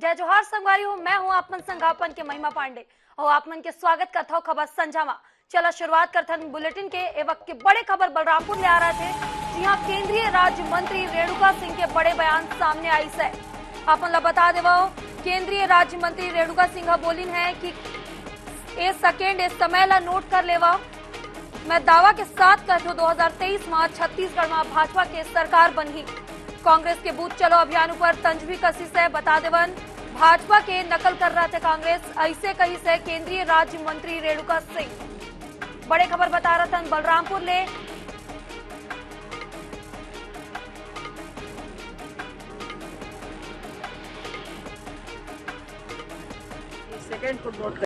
जय जोहार संगवारी हूँ। मैं हूँ आपमन संघापन के महिमा पांडे और आपमन के स्वागत करता हूँ खबर संझामा। चला शुरुआत करते हैं बुलेटिन के। ए वक्त के बड़े खबर बलरामपुर ले आ रहे थे, जी हाँ, केंद्रीय राज्य मंत्री रेणुका सिंह के बड़े बयान सामने आई से। आपन ला बता देवा, केंद्रीय राज्य मंत्री रेणुका सिंह बोलिन है कि ए सेकेंड ए समय ला नोट कर लेवा। मैं दावा के साथ कहती हूँ 2023 में छत्तीसगढ़ में भाजपा के सरकार बनी। कांग्रेस के बूथ चलो अभियान पर तंज भी कसी से बता देवन, भाजपा के नकल कर रहे थे कांग्रेस, ऐसे कही से केंद्रीय राज्य मंत्री रेणुका सिंह। बड़े खबर बता रहे थे बलरामपुर ले। सेकंड को नोट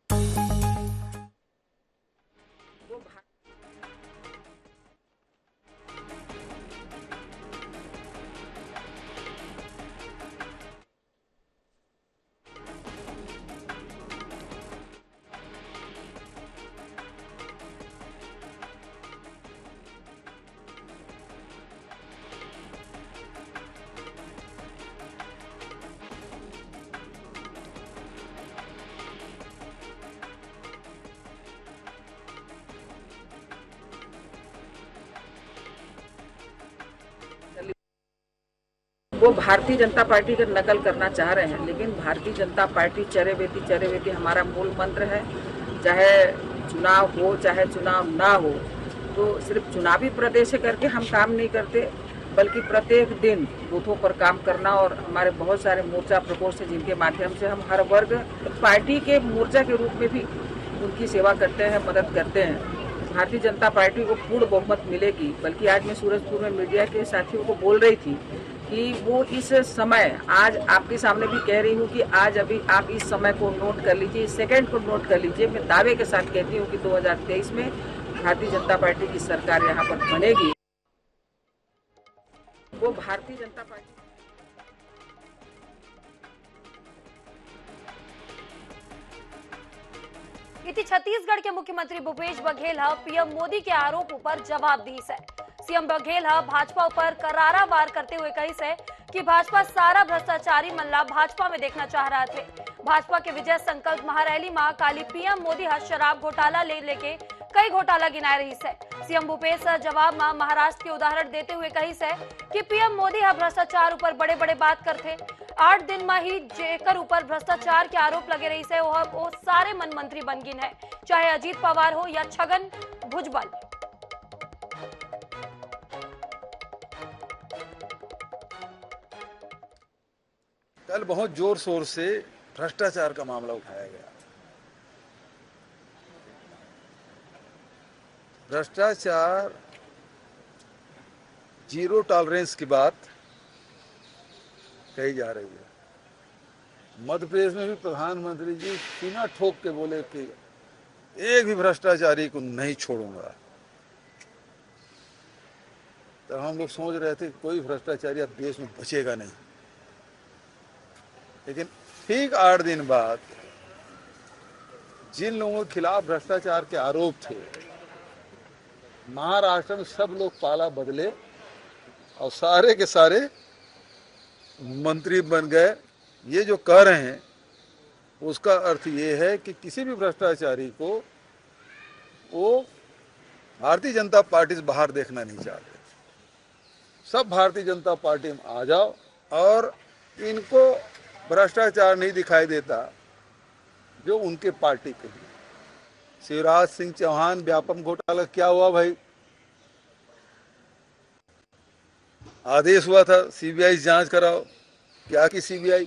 वो भारतीय जनता पार्टी का नकल करना चाह रहे हैं, लेकिन भारतीय जनता पार्टी चरे बेटी हमारा मूल मंत्र है। चाहे चुनाव हो चाहे चुनाव ना हो, तो सिर्फ चुनावी प्रदेश करके हम काम नहीं करते, बल्कि प्रत्येक दिन बूथों पर काम करना। और हमारे बहुत सारे मोर्चा प्रकोष्ठ है जिनके माध्यम से हम हर वर्ग पार्टी के मोर्चा के रूप में भी उनकी सेवा करते हैं, मदद करते हैं। भारतीय जनता पार्टी को पूर्ण बहुमत मिलेगी। बल्कि आज मैं सूरजपुर में मीडिया के साथियों को बोल रही थी कि वो इस समय, आज आपके सामने भी कह रही हूँ कि आज अभी आप इस समय को नोट कर लीजिए, इस सेकंड को नोट कर लीजिए। मैं दावे के साथ कहती हूँ कि 2023 में भारतीय जनता पार्टी की सरकार यहाँ पर बनेगी। वो भारतीय जनता पार्टी इति छत्तीसगढ़ के मुख्यमंत्री भूपेश बघेल पीएम मोदी के आरोप पर जवाब दी है। सीएम बघेल भाजपा पर करारा वार करते हुए कही से कि भाजपा सारा भ्रष्टाचारी मल्ला भाजपा में देखना चाह रहा थे। भाजपा के विजय संकल्प महारैली में काली पीएम मोदी शराब घोटाला लेके कई घोटाला गिनाए रही से। सीएम भूपेश जवाब में महाराष्ट्र के उदाहरण देते हुए कही से कि पीएम मोदी भ्रष्टाचार ऊपर बड़े बड़े बात करते। 8 दिन में ही जेकर ऊपर भ्रष्टाचार के आरोप लगे रही से वो सारे मन मंत्री बन गिन है, चाहे अजीत पवार हो या छगन भुजबल। कल बहुत जोर शोर से भ्रष्टाचार का मामला उठाया गया। भ्रष्टाचार जीरो टॉलरेंस की बात कही जा रही है। मध्य प्रदेश में भी प्रधानमंत्री जी सीना ठोक के बोले कि एक भी भ्रष्टाचारी को नहीं छोड़ूंगा। तो हम लोग सोच रहे थे कोई भ्रष्टाचारी अब देश में बचेगा नहीं। लेकिन ठीक 8 दिन बाद जिन लोगों के खिलाफ भ्रष्टाचार के आरोप थे, महाराष्ट्र में सब लोग पाला बदले और सारे के सारे मंत्री बन गए। ये जो कह रहे हैं उसका अर्थ ये है कि किसी भी भ्रष्टाचारी को वो भारतीय जनता पार्टी से बाहर देखना नहीं चाहते। सब भारतीय जनता पार्टी में आ जाओ। और इनको भ्रष्टाचार नहीं दिखाई देता जो उनके पार्टी के लिए। शिवराज सिंह चौहान व्यापम घोटाला क्या हुआ भाई? आदेश हुआ था सीबीआई जांच कराओ, क्या की सीबीआई?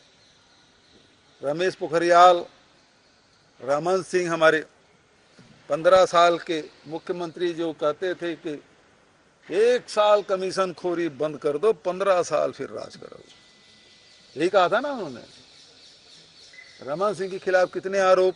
रमेश पोखरियाल, रमन सिंह हमारे 15 साल के मुख्यमंत्री जो कहते थे कि 1 साल कमीशन खोरी बंद कर दो, 15 साल फिर राज करो, यही कहा था ना उन्होंने। रमन सिंह के खिलाफ कितने आरोप?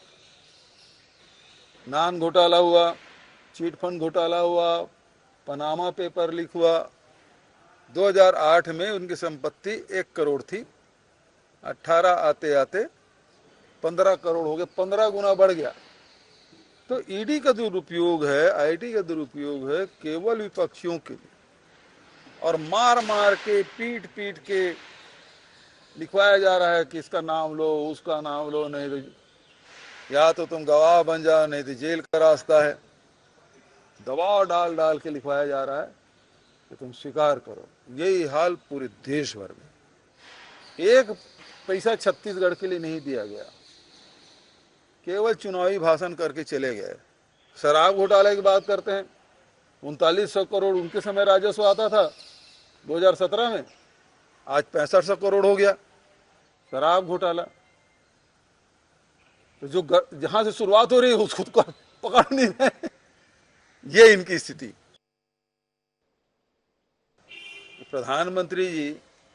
नान घोटाला हुआ, चीट फंड घोटाला हुआ, पनामा पेपर लीक हुआ। 2008 में उनकी संपत्ति 1 करोड़ थी, 18 आते आते 15 करोड़ हो गए, 15 गुना बढ़ गया। तो ईडी का दुरुपयोग है, आईटी का दुरुपयोग है केवल विपक्षियों के लिए। और मार मार के, पीट पीट के लिखवाया जा रहा है कि इसका नाम लो, उसका नाम लो, नहीं तो या तो तुम गवाह बन जाओ, नहीं तो जेल का रास्ता है। दबाव डाल डाल के लिखवाया जा रहा है कि तुम स्वीकार करो। यही हाल पूरे देश भर में। एक पैसा छत्तीसगढ़ के लिए नहीं दिया गया, केवल चुनावी भाषण करके चले गए। शराब घोटाले की बात करते हैं, 3900 करोड़ उनके समय राजस्व आता था 2017 में, आज 6500 करोड़ हो गया शराब घोटाला। तो जो जहां से शुरुआत हो रही है उसको तो पकड़ नहीं रहे। ये इनकी स्थिति। प्रधानमंत्री जी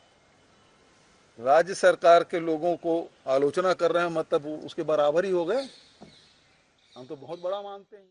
राज्य सरकार के लोगों को आलोचना कर रहे हैं, मतलब उसके बराबर ही हो गए। हम तो बहुत बड़ा मानते हैं।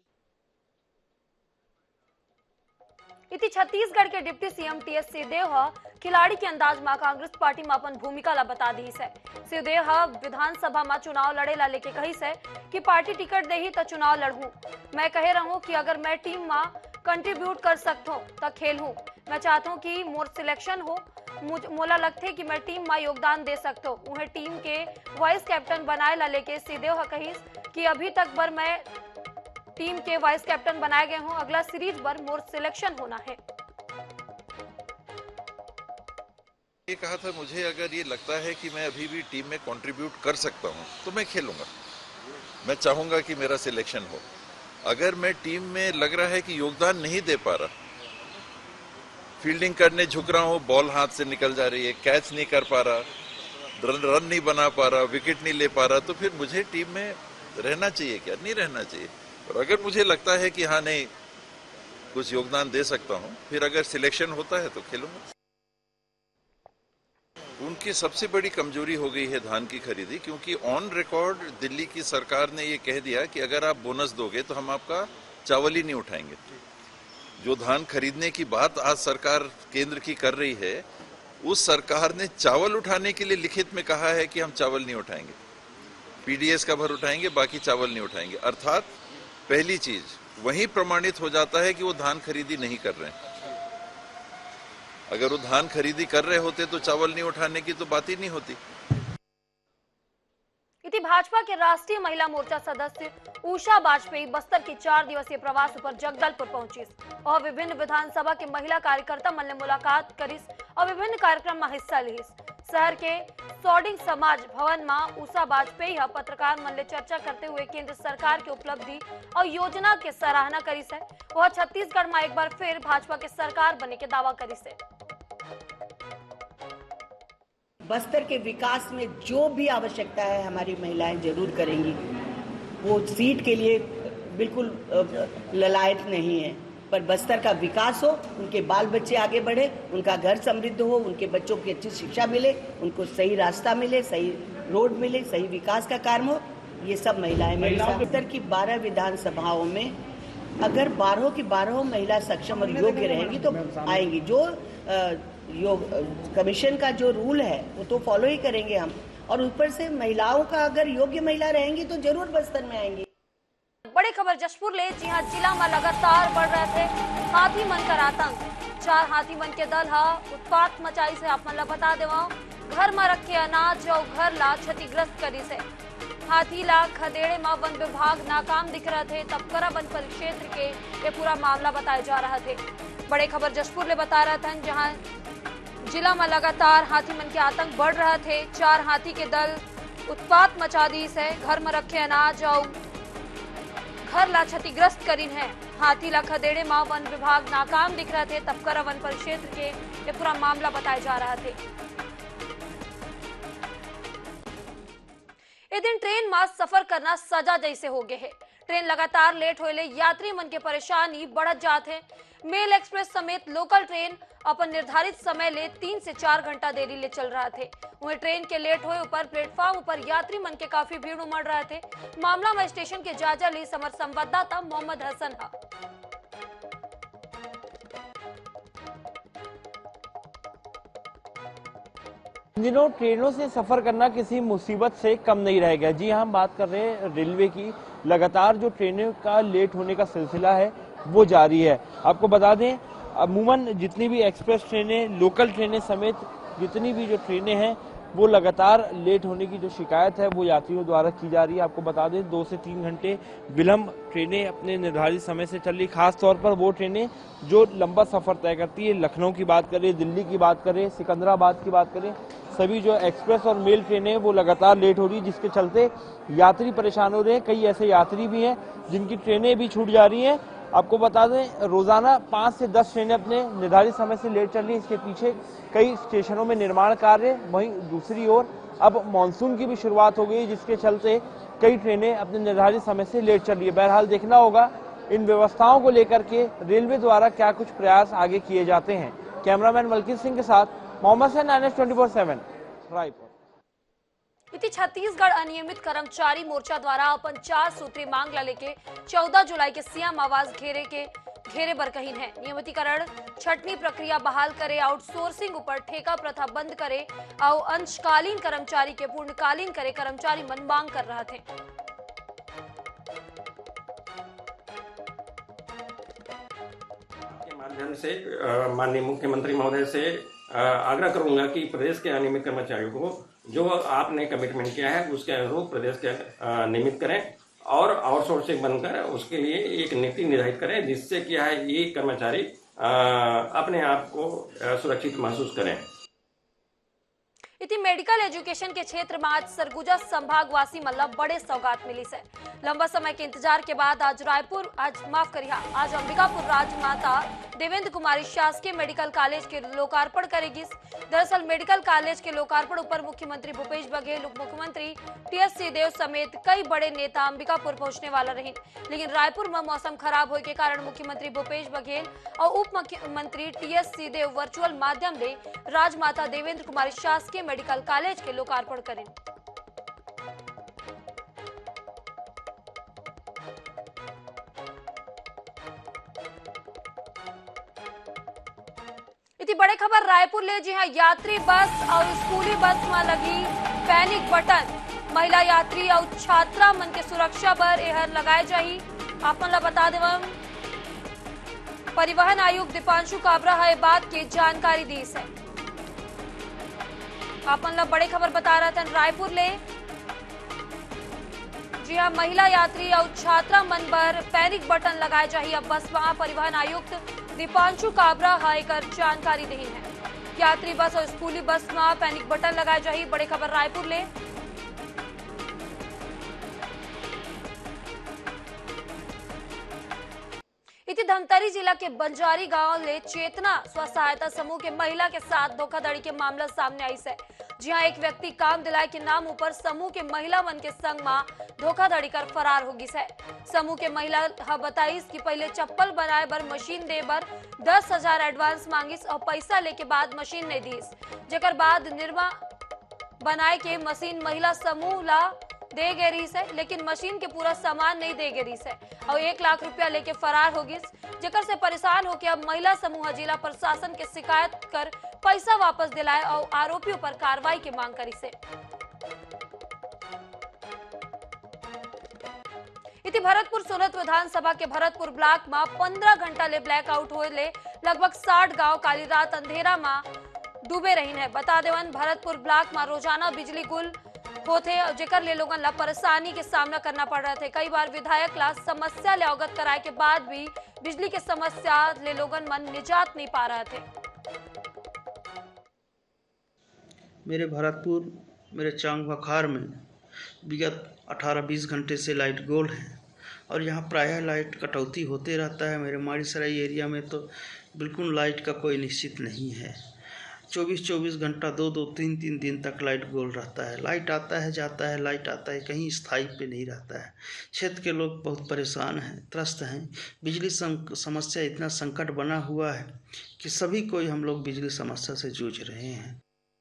इति छत्तीसगढ़ के डिप्टी सीएम टीएस सिंहदेव खिलाड़ी के अंदाज में कांग्रेस पार्टी में अपन भूमिका ला बता दी है। सिंहदेव विधानसभा में चुनाव लड़े ला लेके कही है कि पार्टी टिकट दे ही तो चुनाव लड़ू। मैं कह रहा हूँ कि अगर मैं टीम में कंट्रीब्यूट कर सकता हूँ तो खेल हूँ। मैं चाहता हूँ कि मोर सिलेक्शन हो। मोला लगते कि मैं टीम में योगदान दे सकता हूँ। उन्हें टीम के वाइस कैप्टन बनाए ला लेके सिंहदेव कही कि अभी तक बर मैं टीम के वाइस कैप्टन बनाए गए हूं। अगला सीरीज पर मोर सिलेक्शन होना है। ये कहा था, मुझे अगर ये लगता है कि मैं अभी भी टीम में कंट्रीब्यूट कर सकता हूं तो मैं खेलूंगा। मैं चाहूंगा कि मेरा सिलेक्शन हो। अगर मैं टीम में लग रहा है कि योगदान नहीं दे पा रहा, फील्डिंग करने झुक रहा हूं, बॉल हाथ से निकल जा रही है, कैच नहीं कर पा रहा, रन नहीं बना पा रहा, विकेट नहीं ले पा रहा, तो फिर मुझे टीम में रहना चाहिए क्या? नहीं रहना चाहिए। और अगर मुझे लगता है कि हाँ नहीं कुछ योगदान दे सकता हूं, फिर अगर सिलेक्शन होता है तो खेलूंगा। उनकी सबसे बड़ी कमजोरी हो गई है धान की खरीदी, क्योंकि ऑन रिकॉर्ड दिल्ली की सरकार ने ये कह दिया कि अगर आप बोनस दोगे तो हम आपका चावल ही नहीं उठाएंगे। जो धान खरीदने की बात आज सरकार केंद्र की कर रही है, उस सरकार ने चावल उठाने के लिए लिखित में कहा है कि हम चावल नहीं उठाएंगे, पीडीएस का भर उठाएंगे, बाकी चावल नहीं उठाएंगे। अर्थात पहली चीज वही प्रमाणित हो जाता है कि वो धान खरीदी नहीं कर रहे हैं। अगर वो धान खरीदी कर रहे होते तो चावल नहीं उठाने की तो बात ही नहीं होती। इति भाजपा के राष्ट्रीय महिला मोर्चा सदस्य उषा वाजपेयी बस्तर के 4 दिवसीय प्रवास पर जगदलपुर पहुंची और विभिन्न विधानसभा के महिला कार्यकर्ता मन ने मुलाकात करी और विभिन्न कार्यक्रम में हिस्सा ली। शहर के सौडिंग समाज भवन में उषा वाजपेयी पत्रकार मन ले चर्चा करते हुए केंद्र सरकार की उपलब्धि और योजना के सराहना करी है। वह छत्तीसगढ़ में एक बार फिर भाजपा के सरकार बने के दावा करी है। बस्तर के विकास में जो भी आवश्यकता है हमारी महिलाएं जरूर करेंगी। वो सीट के लिए बिल्कुल ललायत नहीं है, पर बस्तर का विकास हो, उनके बाल बच्चे आगे बढ़े, उनका घर समृद्ध हो, उनके बच्चों की अच्छी शिक्षा मिले, उनको सही रास्ता मिले, सही रोड मिले, सही विकास का कार्य हो, ये सब महिलाएं मेरे साथ। बस्तर की 12 विधानसभाओं में अगर 12 की 12 महिला सक्षम और योग्य रहेंगी तो आएंगी। जो कमीशन का जो रूल है वो तो फॉलो ही करेंगे हम, और ऊपर से महिलाओं का अगर योग्य महिला रहेंगी तो जरूर बस्तर में आएंगी। बड़ी खबर जशपुर ले, जी हाँ, जिला में लगातार बढ़ रहे थे हाथी मन का आतंक। 4 हाथी मन के दल उत्पात मचाई से आप मन बता देवा। घर में रखे अनाज और घर ला क्षतिग्रस्त करी से। हाथी ला खदेड़े में वन विभाग नाकाम दिख रहे थे। तपकरा वन परिक्षेत्र के ये पूरा मामला बताए जा रहे थे। बड़े खबर जशपुर ले बता रहे थे, जहां जिला में लगातार हाथी मन के आतंक बढ़ रहे थे। 4 हाथी के दल उत्पात मचा दी से। घर में रखे अनाज और घर ला क्षतिग्रस्त करीन है। हाथी ला खदेड़े में वन विभाग नाकाम दिख रहे थे। तपकरा वन परिक्षेत्र के ये पूरा मामला बताए जा रहे थे। इस दिन ट्रेन में सफर करना सजा जैसे हो गए है। ट्रेन लगातार लेट होले यात्री मन के परेशानी बढ़त जात है। मेल एक्सप्रेस समेत लोकल ट्रेन अपन निर्धारित समय ले 3 से 4 घंटा देरी ले चल रहा थे। वहीं ट्रेन के लेट होए ऊपर प्लेटफॉर्म ऊपर यात्री मन के काफी भीड़ उमड़ रहे थे। मामला में स्टेशन के जायजा ली समर संवाददाता मोहम्मद हसन। इन दिनों ट्रेनों से सफर करना किसी मुसीबत से कम नहीं रहेगा। जी हम बात कर रहे हैं रेलवे की। लगातार जो ट्रेनों का लेट होने का सिलसिला है वो जारी है। आपको बता दें, अमूमन जितनी भी एक्सप्रेस ट्रेनें, लोकल ट्रेनें समेत जितनी भी जो ट्रेनें हैं वो लगातार लेट होने की जो शिकायत है वो यात्रियों द्वारा की जा रही है। आपको बता दें 2 से 3 घंटे विलंब ट्रेनें अपने निर्धारित समय से चल रही, खास तौर पर वो ट्रेनें जो लंबा सफर तय करती है। लखनऊ की बात करें, दिल्ली की बात करें, सिकंदराबाद की बात करें, सभी जो एक्सप्रेस और मेल ट्रेनें वो लगातार लेट हो रही है, जिसके चलते यात्री परेशान हो रहे हैं। कई ऐसे यात्री भी हैं जिनकी ट्रेनें भी छूट जा रही हैं। आपको बता दें रोजाना 5 से 10 ट्रेनें अपने निर्धारित समय से लेट चल रही है। इसके पीछे कई स्टेशनों में निर्माण कार्य, वहीं दूसरी ओर अब मानसून की भी शुरुआत हो गई, जिसके चलते कई ट्रेनें अपने निर्धारित समय से लेट चल रही है। बहरहाल देखना होगा इन व्यवस्थाओं को लेकर के रेलवे द्वारा क्या कुछ प्रयास आगे किए जाते हैं। कैमरामैन मलकीत सिंह के साथ मोहम्मद सैन, NH 24/7 रायपुर। इति छत्तीसगढ़ अनियमित कर्मचारी मोर्चा द्वारा अपन 4 सूत्री मांग ला लेके 14 जुलाई के सीएम आवास घेरे बर कहीन है। नियमितीकरण छटनी प्रक्रिया बहाल करे, आउटसोर्सिंग ऊपर ठेका प्रथा बंद करे और अंशकालीन कर्मचारी के पूर्णकालीन करे, कर्मचारी मन मांग कर रहे थे। के माध्यम से माननीय मुख्यमंत्री महोदय से आग्रह करूंगा कि प्रदेश के अनियमित कर्मचारियों को जो आपने कमिटमेंट किया है उसके अनुरूप प्रदेश के नियमित करें और आउटसोर्सिंग बनकर उसके लिए एक नीति निर्धारित करें, जिससे क्या है ये कर्मचारी अपने आप को सुरक्षित महसूस करें। इति मेडिकल एजुकेशन के क्षेत्र में आज सरगुजा संभागवासी मल्ला बड़े सौगात मिली से। लंबा समय के इंतजार के बाद आज आज अंबिकापुर राजमाता देवेंद्र कुमारी शासकीय मेडिकल कॉलेज के लोकार्पण करेगी। दरअसल मेडिकल कॉलेज के लोकार्पण ऊपर मुख्यमंत्री भूपेश बघेल, उप मुख्यमंत्री टी.एस. सिंहदेव समेत कई बड़े नेता अंबिकापुर पहुंचने वाला रहे, लेकिन रायपुर में मौसम खराब होने के कारण मुख्यमंत्री भूपेश बघेल और उप मुख्यमंत्री टी.एस. सिंहदेव वर्चुअल माध्यम से राजमाता देवेंद्र कुमारी शासकीय मेडिकल कॉलेज के लोकार्पण करें। इतनी बड़े खबर रायपुर ले, जी हाँ, यात्री बस और स्कूली बस में लगी पैनिक बटन। महिला यात्री और छात्रा मन के सुरक्षा बर एहर लगाए जाही। आपन ला बता देवम परिवहन आयुक्त दीपांशु काबरा है बात की जानकारी दी है। आपन ला बड़े खबर बता रहा था रायपुर ले, जी हाँ, महिला यात्री और छात्रा मन पर पैनिक बटन लगाए जाही। अब बस वहां परिवहन आयुक्त दीपांशु काबरा हाईकर जानकारी दी है। यात्री बस और स्कूली बस में पैनिक बटन लगाए जाही। बड़े खबर रायपुर ले, इति धमतरी जिला के बंजारी गांव ले चेतना स्व सहायता समूह के महिला के साथ धोखाधड़ी के मामला सामने आई है। जी हां, एक व्यक्ति काम दिलाए के नाम ऊपर समूह के महिला मन के संग में धोखाधड़ी कर फरार हो गई है। समूह के महिला बताइस कि पहले चप्पल बनाए बर मशीन दे बर 10,000 एडवांस मांगिस और पैसा लेके बाद मशीन नहीं दीस, जेकर बाद निर्मा बनाए के मशीन महिला समूह ला दे गए रही है, लेकिन मशीन के पूरा सामान नहीं दे गए रही है और 1 लाख रुपया लेके फरार हो गई। जेकर से परेशान होकर अब महिला समूह जिला प्रशासन के शिकायत कर पैसा वापस दिलाए और आरोपियों पर कार्रवाई की मांग करी से। इति भरतपुर सोनत विधानसभा के भरतपुर ब्लॉक में 15 घंटा ले ब्लैकआउट हुए ले लगभग 60 गांव काली रात अंधेरा में डूबे रही है। बता देवन भरतपुर ब्लॉक में रोजाना बिजली गुल होते जेकर ले लोगन ला परेशानी के सामना करना पड़ रहा थे। कई बार विधायक ला समस्या ले अवगत कराए के बाद भी बिजली के समस्या ले लोगन मन निजात नहीं पा रहे थे। मेरे भरतपुर मेरे चांग बखार में विगत 18-20 घंटे से लाइट गोल है और यहाँ प्रायः लाइट कटौती होते रहता है। मेरे माड़ीसराय एरिया में तो बिल्कुल लाइट का कोई निश्चित नहीं है। 24-24 घंटा 2-2, 3-3 दिन तक लाइट गोल रहता है। लाइट आता है जाता है, लाइट आता है, कहीं स्थायी पे नहीं रहता है। क्षेत्र के लोग बहुत परेशान हैं, त्रस्त हैं। बिजली समस्या इतना संकट बना हुआ है कि सभी कोई हम लोग बिजली समस्या से जूझ रहे हैं।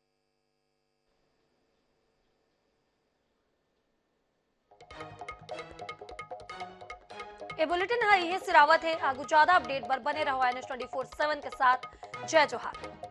ये बुलेटिन है, ये सिरावत है। आगू ज्यादा अपडेट पर बने रहो NH 24/7 के साथ। जय जोहार।